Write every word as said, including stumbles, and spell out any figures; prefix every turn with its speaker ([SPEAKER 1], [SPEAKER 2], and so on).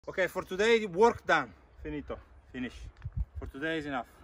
[SPEAKER 1] Okay, for today, work done. Finito. Finish. For today is enough.